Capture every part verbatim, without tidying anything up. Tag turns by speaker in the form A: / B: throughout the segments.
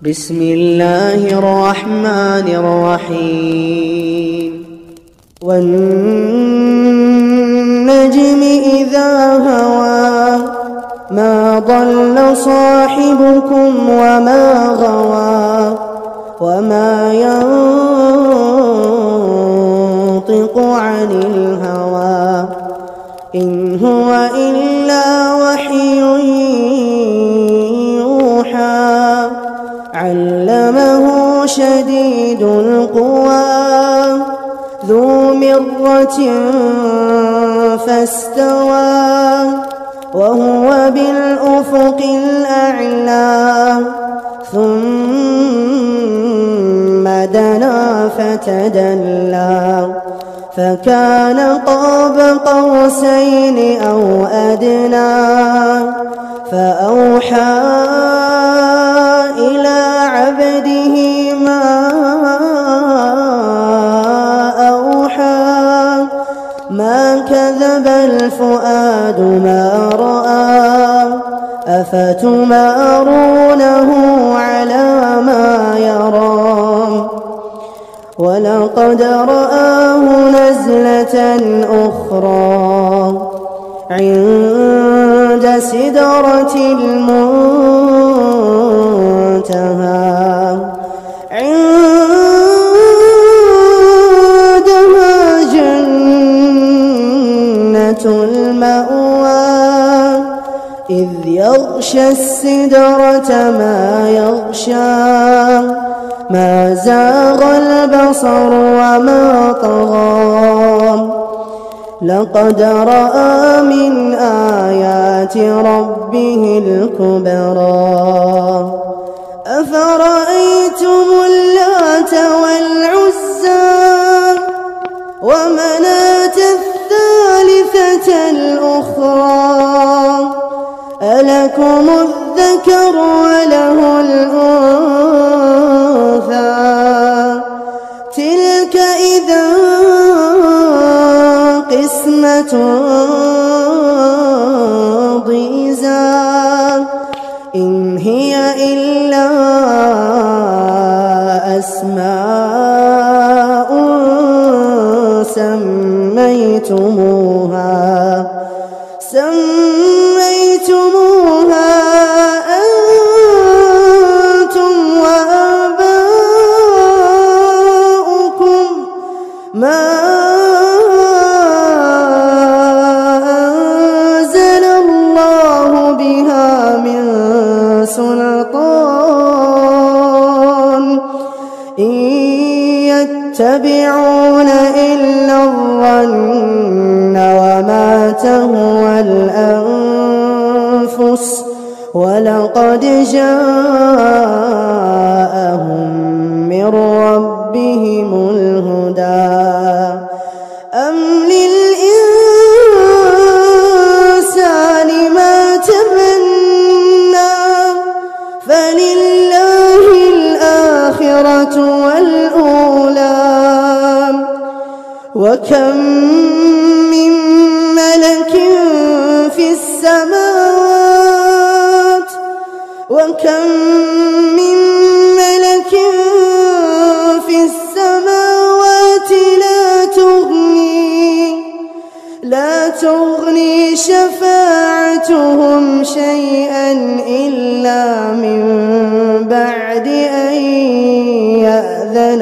A: بسم الله الرحمن الرحيم والنجم إذا هوى ما ضل صاحبكم وما غوى وما ينطق عن الهوى إن هو إلا وحي يوحى علمه شديد القوى ذو مرة فاستوى وهو بالأفق الأعلى ثم دنا فتدلى فكان قاب قوسين أو أدنى فأوحى إلى عبده ما أوحى ما كذب الفؤاد ما رأى أفتمارونه على ما يرى ولقد رآه نزلة أخرى عند سدرة المنتهى عندها جنة المأوى إذ يغشى السدرة ما يغشى ما زاغ البصر وما طغى لقد رأى من آيات ربه الكبرى أفرأيتم اللات والعزى ومناة الثالثة الأخرى ألكم الذكر وله الأنثى تلك إذا قسمة ضيزى إن هي إلا أسماء سميتموها سميتموها أنتم وآباؤكم ما أنزل الله بها من سلطان إن يتبعون إلا الظن وما تهوى الأنفس ولقد جاءهم من ربهم الهدى أم للإنسان ما تمنى فلله الآخرة والأولى وكم من ملك في السماوات وكم من ملك في السماوات لا تغني لا تغني شفاعتهم شيئا إلا من بعد أن يأذن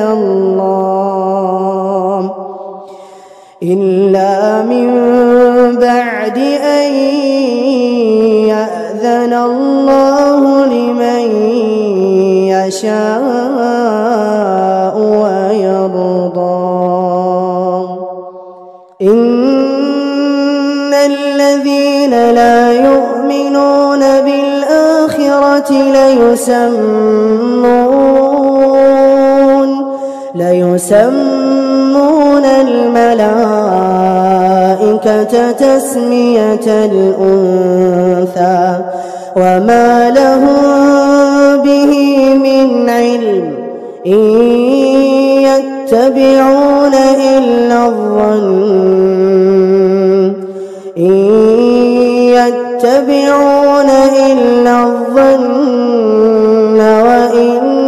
A: الله إلا من بعد أن يأذن الله لمن يشاء ويرضى إن الذين لا يؤمنون بالآخرة ليسمون ليسمون الملائكة تسمية الأنثى وما لهم به من علم إن يتبعون إلا الظن إن يتبعون إلا الظن وإن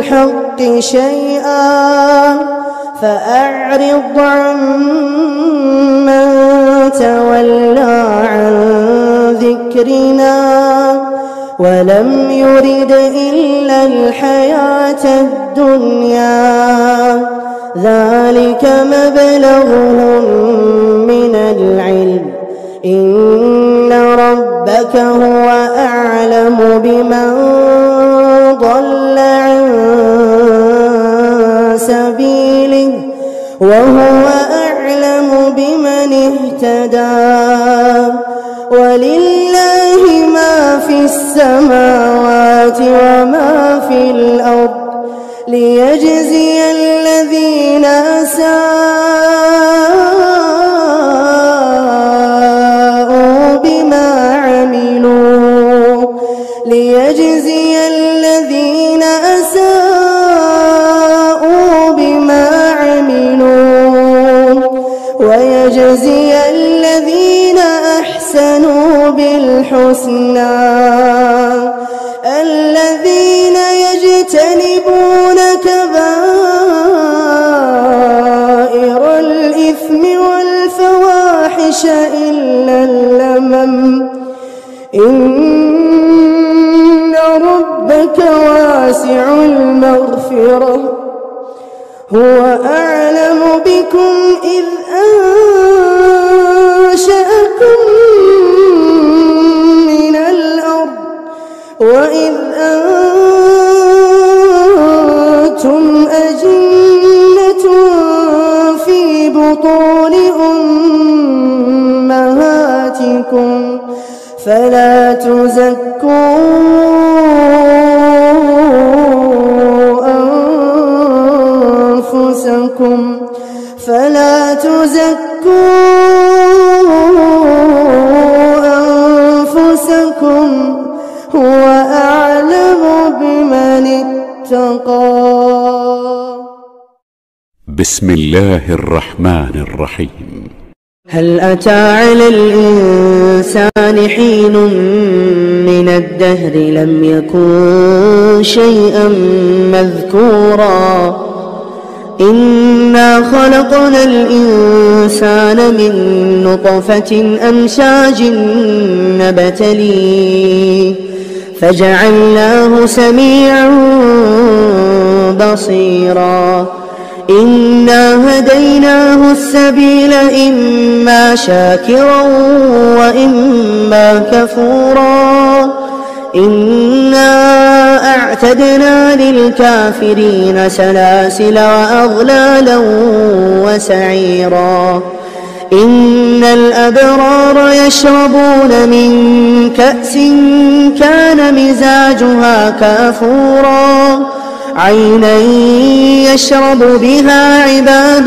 A: الحق شيئا فأعرض عمن تولى عن ذكرنا ولم يرد إلا الحياة الدنيا ذلك مبلغهم من العلم إن ربك هو أعلم بمن ضل عن سبيله وهو أعلم بمن اهتدى ولله ما في السماوات وما في الأرض ليجزي الذين أساءوا بما عملوا ليجزي الذين أساءوا بما عملوا ويجزي الذين أحسنوا بالحسنى الذين يجتنبون كبائر الإثم والفواحش إلا اللمم إن ربك واسع المغفرة هو أعلم بكم إذ أنشأكم من الأرض وإذ أنتم أجنة في بطون أمهاتكم فلا تزكوا أنفسكم فلا تزكوا أنفسكم هو أعلم بمن اتقى.
B: بسم الله الرحمن الرحيم.
A: هل أتى على الإنسان حين من الدهر لم يكن شيئا مذكورا إنا خلقنا الإنسان من نطفة أمشاج نبتليه فجعلناه سميعا بصيرا إنا هديناه السبيل إما شاكرا وإما كفورا إنا أعتدنا للكافرين سلاسل وأغلالا وسعيرا إن الأبرار يشربون من كأس كان مزاجها كافورا عينا يشرب بها عباد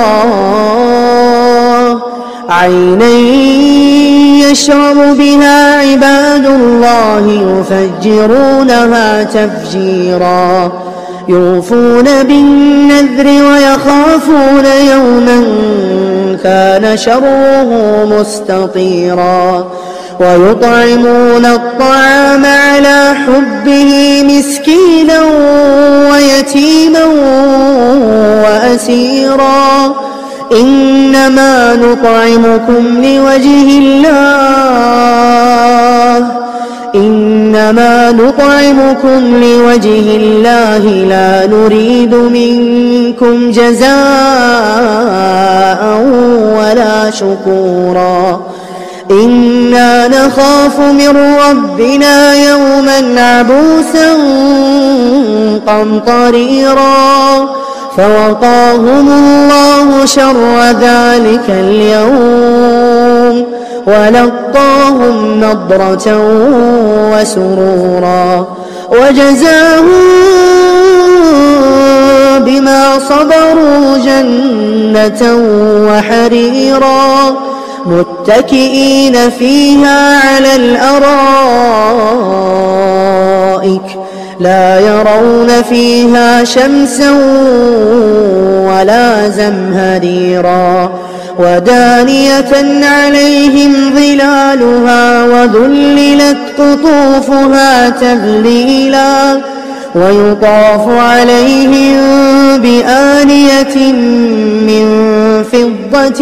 A: الله عينا يشرب بها عباد الله يفجرونها تفجيرا يوفون بالنذر ويخافون يوما كان شره مستطيرا ويطعمون الطعام على حبه مسكينا ويتيما وأسيرا إنما نطعمكم لوجه الله إنما نطعمكم لوجه الله لا نريد منكم جزاء ولا شكورا إنا نخاف من ربنا يوما عبوسا قمطريرا فوقاهم الله شر ذلك اليوم ولقاهم نضرة وسرورا وجزاهم بما صبروا جنة وحريرا متكئين فيها على الأرائك لا يرون فيها شمسا ولا زمهريرا ودانية عليهم ظلالها وذللت قطوفها تذليلا ويطاف عليهم بآنية من فضة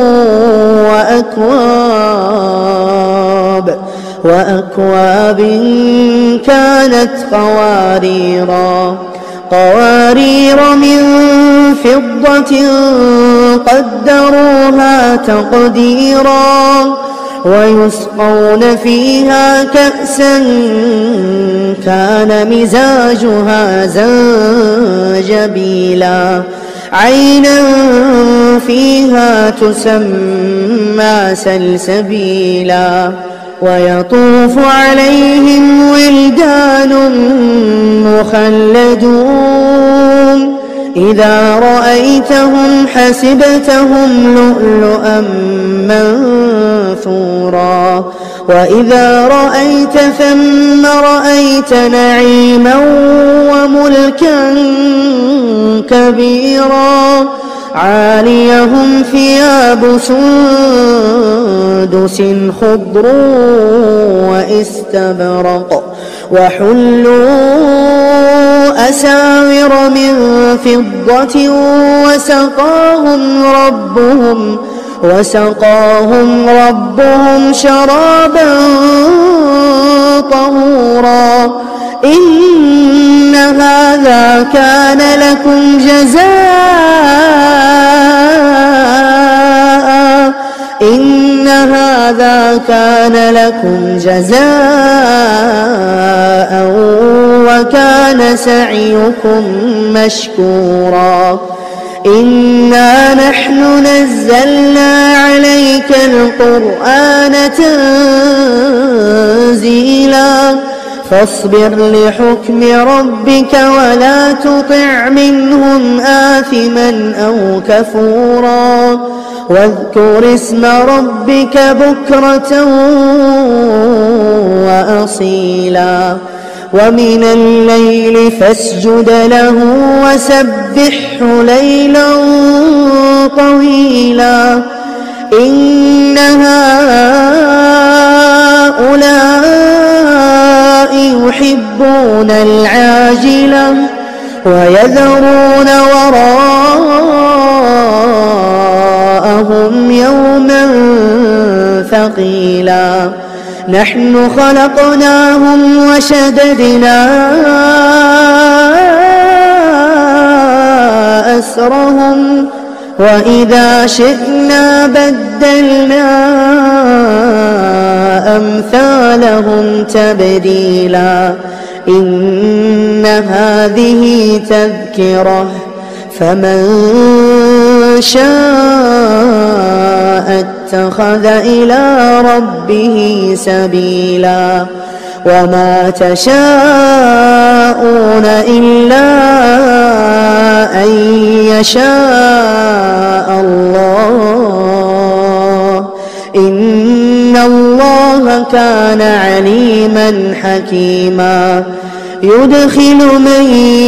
A: وأكواب وأكواب كانت قواريرا قوارير من فضة قدروها تقديرا ويسقون فيها كأسا كان مزاجها زنجبيلا عينا فيها تسمى سلسبيلا ويطوف عليهم ولدان مخلدون إذا رأيتهم حسبتهم لؤلؤا منثورا وإذا رأيت ثم رأيت نعيما وملكا كبيرا عاليهم ثياب سندس خضر واستبرق وحلوا أساور من فضة وسقاهم ربهم وسقاهم ربهم شرابا طهورا إن هذا كان لكم جزاء إن هذا كان لكم جزاء وكان سعيكم مشكورا إنا نحن نزلنا عليك القرآن تنزيلا فاصبر لحكم ربك ولا تطع منهم آثما أو كفورا واذكر اسم ربك بكرة وأصيلا ومن الليل فاسجد له وسبحه ليلا طويلا إن هؤلاء يحبون العاجلة ويذرون وراءهم يوما ثقيلا نحن خلقناهم وشددنا أسرهم وإذا شئنا بدلنا أمثالهم تبديلا إن هذه تذكرة فمن شاء اتخذ إلى ربه سبيلا وما تشاءون إلا أن يشاء الله إن الله كان عليما حكيما يدخل من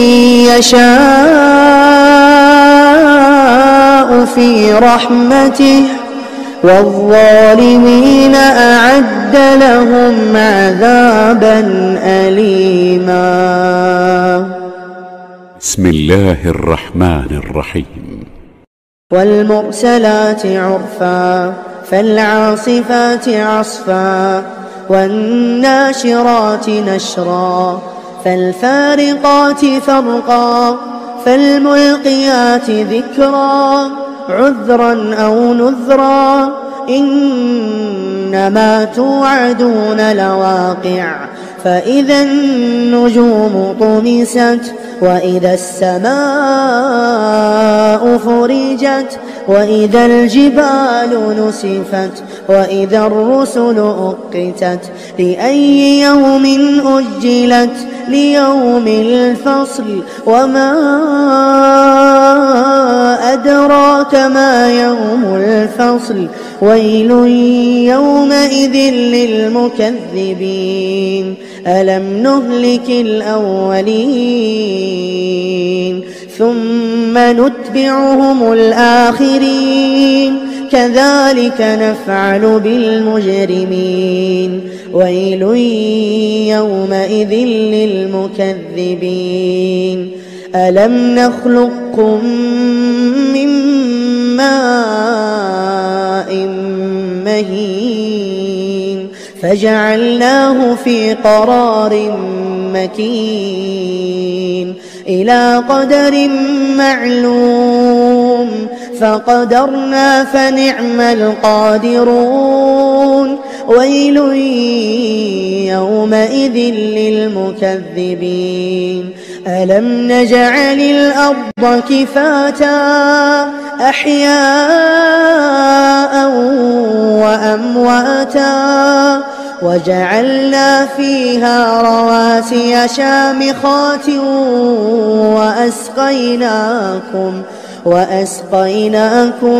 A: يشاء في رحمته والظالمين أعد لهم عذابا أليما.
B: بسم الله الرحمن الرحيم.
A: والمرسلات عرفا فالعاصفات عصفا والناشرات نشرا فالفارقات فرقا فالملقيات ذكرا عذرا أو نذرا إنما توعدون لواقع فإذا النجوم طمست وإذا السماء فرجت وإذا الجبال نسفت وإذا الرسل أقتت لأي يوم أجلت ليوم الفصل وما أدراك ما يوم الفصل ويل يومئذ للمكذبين ألم نهلك الأولين ثم نتبعهم الآخرين كذلك نفعل بالمجرمين ويل يومئذ للمكذبين ألم نخلقكم من ماء مهين فجعلناه في قرار مكين إلى قدر معلوم فقدرنا فنعم القادرون ويل يومئذ للمكذبين ألم نجعل الأرض كفاتا أحياء وأمواتا وجعلنا فيها رواسي شامخات وأسقيناكم وأسقيناكم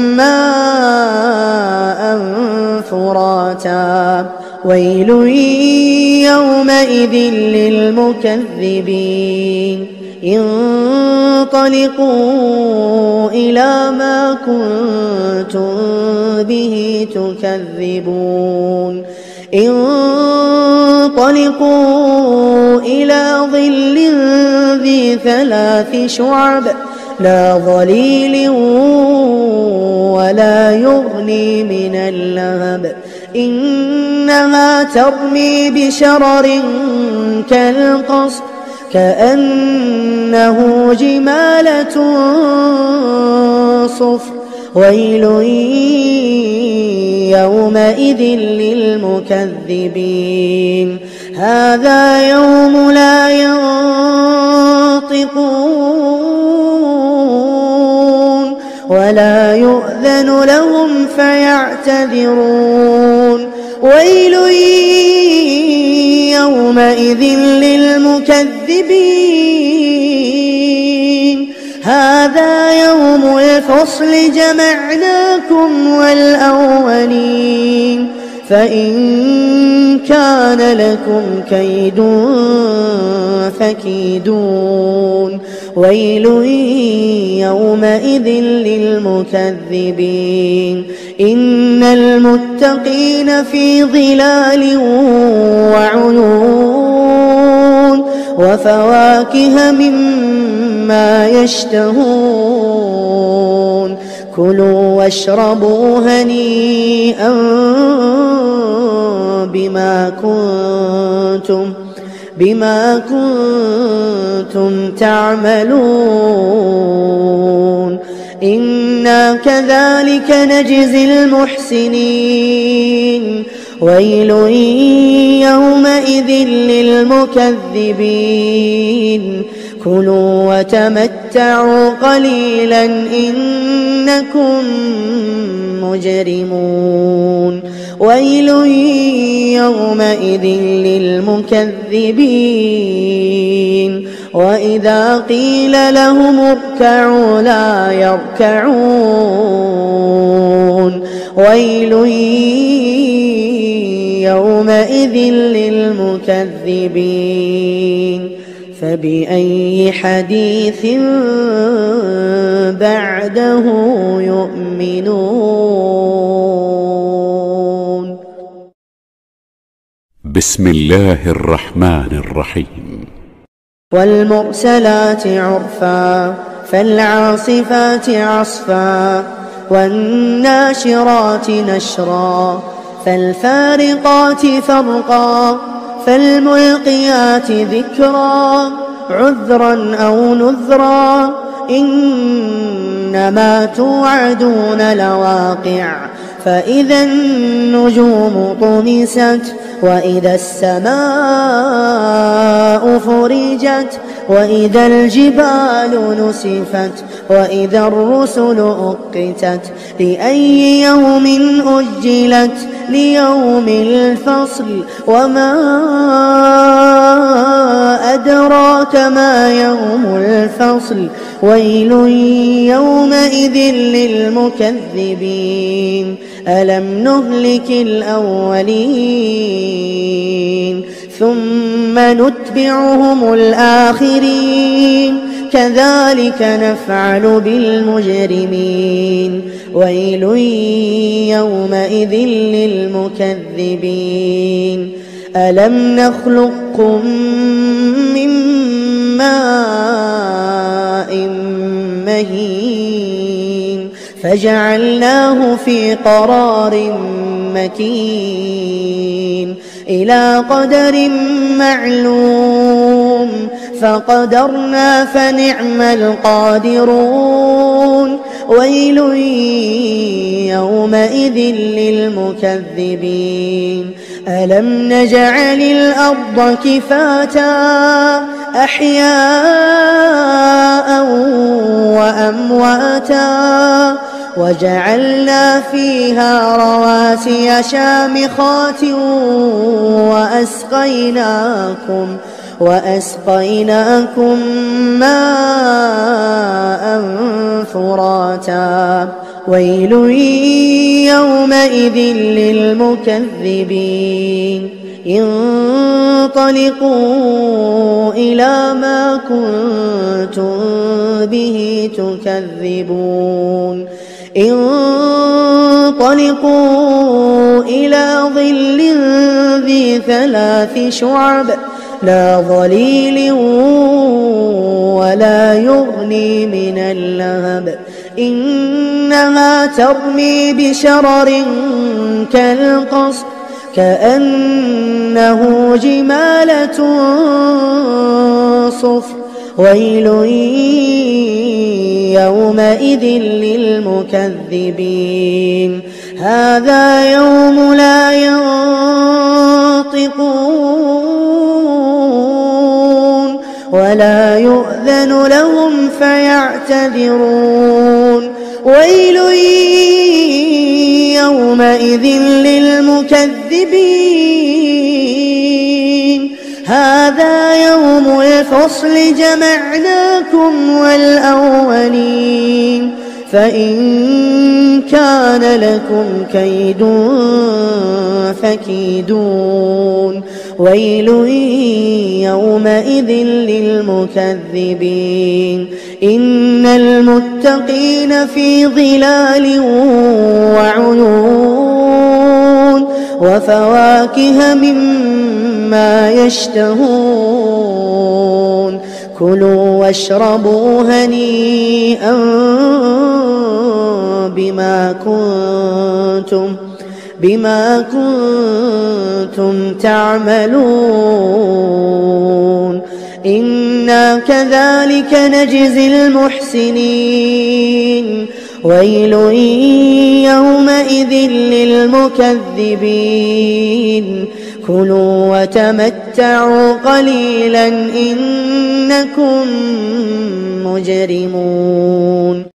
A: ماء فراتا ويل يومئذ للمكذبين انطلقوا إلى ما كنتم به تكذبون انطلقوا إلى ظل ذي ثلاث شعب لا ظليل ولا يغني من اللهب إنها ترمي بشرر كالقصر كأنه جمالة صفر ويل يومئذ للمكذبين هذا يوم لا ينطقون ولا يؤذن لهم فيعتذرون ويل يومئذ للمكذبين هذا يوم الفصل جمعناكم والأولين فإن كان لكم كيد فكيدون ويل يومئذ للمكذبين إن المتقين في ظلال وعيون وفواكه مما يشتهون كلوا واشربوا هنيئا بما كنتم بما كنتم تعملون إنا كذلك نجزي المحسنين ويل يومئذ للمكذبين كلوا وتمتعوا قليلا إنكم مجرمون ويل يومئذ للمكذبين وإذا قيل لهم اركعوا لا يركعون ويل يومئذ للمكذبين فبأي حديث بعده يؤمنون
B: بسم الله الرحمن الرحيم
A: والمرسلات عرفا فالعاصفات عصفا والناشرات نشرا فالفارقات فرقا فالملقيات ذكرا عذرا أو نذرا إنما توعدون لواقع فإذا النجوم طمست وإذا السماء فرجت وإذا الجبال نسفت وإذا الرسل أقتت لأي يوم أجلت ليوم الفصل وما أدراك ما يوم الفصل ويل يومئذ للمكذبين ألم نهلك الأولين ثم نتبعهم الآخرين كذلك نفعل بالمجرمين ويل يومئذ للمكذبين ألم نخلقكم من ماء مهين فجعلناه في قرار مكين إلى قدر معلوم فقدرنا فنعم القادرون ويل يومئذ للمكذبين ألم نجعل الأرض كفاتا أحياء وأمواتا وجعلنا فيها رواسي شامخات وأسقيناكم وأسقيناكم ماء فراتا ويل يومئذ للمكذبين انطلقوا إلى ما كنتم به تكذبون انطلقوا إلى ظل ذي ثلاث شعب لا ظليل ولا يغني من اللهب إنها ترمي بشرر كالقصر كأنه جمالة صفر ويل يومئذ للمكذبين هذا يوم لا ينطقون ولا يؤذن لهم فيعتذرون ويل يومئذ للمكذبين هذا يوم الفصل جمعناكم والأولين فإن كان لكم كيد فكيدون ويل يومئذ للمكذبين إن المتقين في ظلال وعيون وفواكه مما يشتهون كلوا واشربوا هنيئا بما كنتم بما كنتم تعملون إنا كذلك نجزي المحسنين ويل يومئذ للمكذبين كلوا وتمتعوا قليلا إنكم مجرمون